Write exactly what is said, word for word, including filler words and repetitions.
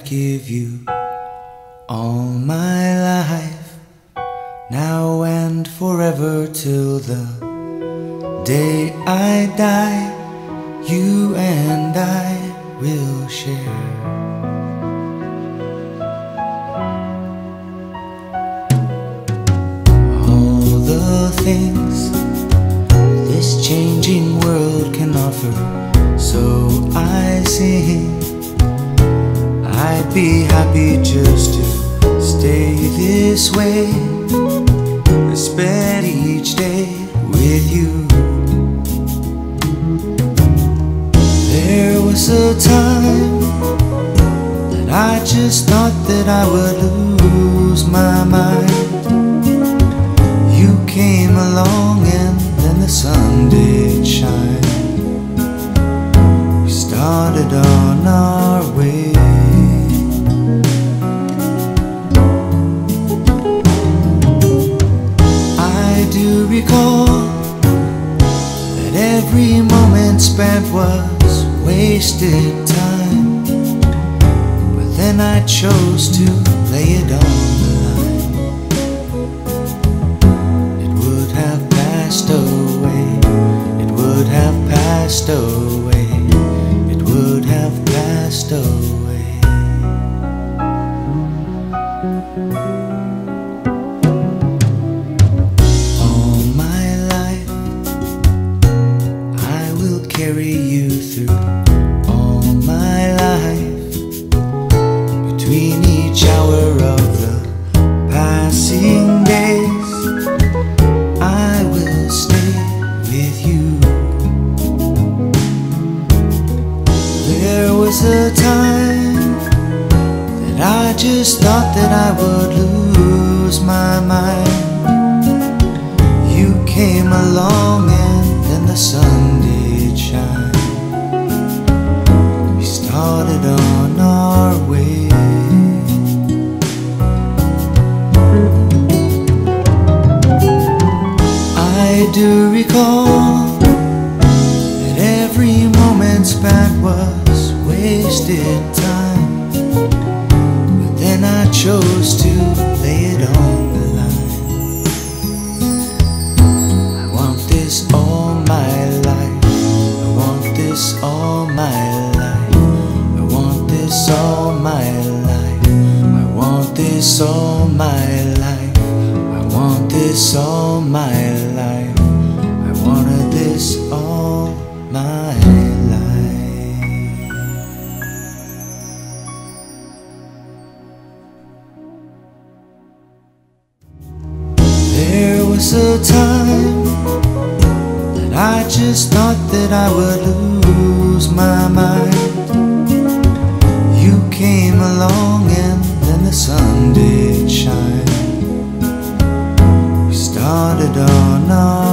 I'd give you all my life, now and forever, till the day I die. You and I will share all the things this changing world can offer. So I sing, I'd be happy just to stay this way, to spend each day with you. There was a time that I just thought that I would lose my mind. You came along and then the sun did shine. We started on our way. I do recall that every moment spent was wasted time, but then I chose to lay it on the line. It would have passed away, it would have passed away, it would have passed away. All my life I will carry you through. All my life, between each hour of the passing days, I will stay with you. There was a time that I just thought that I would lose my mind. You came along and then the sun did shine. We started on our way. I do recall that every moment spent was wasted time, but then I chose to lay it on the line. I want this all my life, I want this all my life, I want this all my life, I want this all my life, I want this all my life, I wanted this all my life. There was a time that I just thought that I would lose my mind. You came along and then the sun did shine. We started on our